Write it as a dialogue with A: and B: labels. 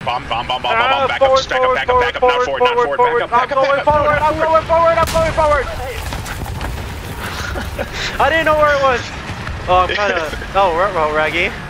A: Bomb. Back up, back up, not forward, back up.
B: I'm going forward. I didn't know where it was. Oh, I'm kinda... Oh, Raggy.